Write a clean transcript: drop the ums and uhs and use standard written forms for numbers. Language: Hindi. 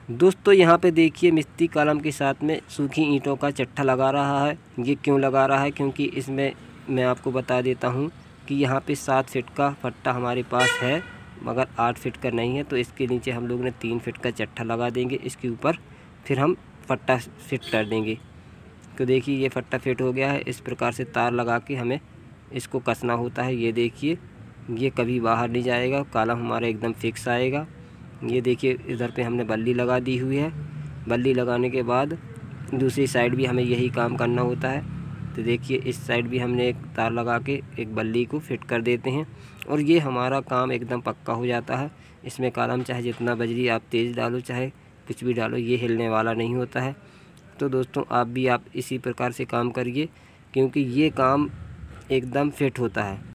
दोस्तों यहाँ पे देखिए मिस्त्री कॉलम के साथ में सूखी ईंटों का चट्टा लगा रहा है। ये क्यों लगा रहा है? क्योंकि इसमें मैं आपको बता देता हूँ कि यहाँ पे 7 फीट का फट्टा हमारे पास है, मगर 8 फीट का नहीं है। तो इसके नीचे हम लोग ने 3 फीट का चट्टा लगा देंगे। इसके ऊपर फिर हम फट्टा फिट कर देंगे। तो देखिए ये फट्टा फिट हो गया है। इस प्रकार से तार लगा के हमें इसको कसना होता है। ये देखिए ये कभी बाहर नहीं जाएगा, कॉलम हमारा एकदम फिक्स आएगा। ये देखिए इधर पे हमने बल्ली लगा दी हुई है। बल्ली लगाने के बाद दूसरी साइड भी हमें यही काम करना होता है। तो देखिए इस साइड भी हमने एक तार लगा के एक बल्ली को फिट कर देते हैं और ये हमारा काम एकदम पक्का हो जाता है। इसमें कॉलम चाहे जितना बजरी आप तेज़ डालो चाहे कुछ भी डालो, ये हिलने वाला नहीं होता है। तो दोस्तों आप इसी प्रकार से काम करिए, क्योंकि ये काम एकदम फिट होता है।